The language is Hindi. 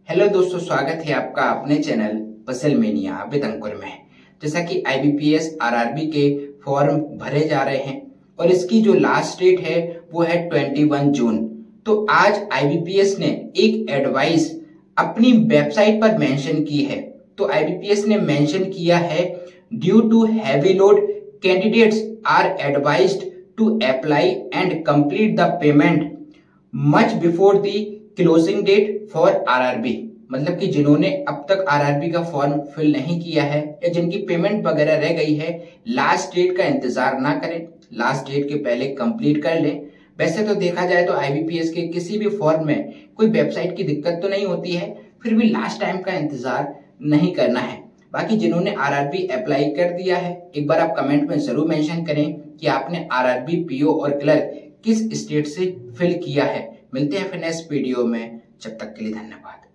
हेलो दोस्तों, स्वागत है आपका अपने channel puzzle mania with Ankur में। जैसा कि आईबीपीएस आरआरबी के फॉर्म भरे जा रहे हैं और इसकी जो लास्ट डेट है वो है 21 जून। तो आज आईबीपीएस ने एक एडवाइस अपनी वेबसाइट पर मेंशन की है। तो आईबीपीएस ने मेंशन किया है, due to heavy load candidates are advised to apply and complete the payment much before the closing date for RRB. मतलब कि जिन्होंने अब तक आरआरबी का फॉर्म फिल नहीं किया है या जिनकी पेमेंट वगैरह रह गई है, लास्ट डेट का इंतजार ना करें, लास्ट डेट के पहले कंप्लीट कर लें। वैसे तो देखा जाए तो आईबीपीएस के किसी भी फॉर्म में कोई वेबसाइट की दिक्कत तो नहीं होती है, फिर भी लास्ट टाइम का इंतजार नहीं करना है। बाकी जिन्होंने आरआरबी अप्लाई कर दिया है, एक बार आप कमेंट में जरूर मेंशन करें कि आपने आरआरबी, पीओ और क्लर्क किस स्टेट से फिल किया है। मिलते हैं फिर नेक्स्ट वीडियो में, जब तक के लिए धन्यवाद।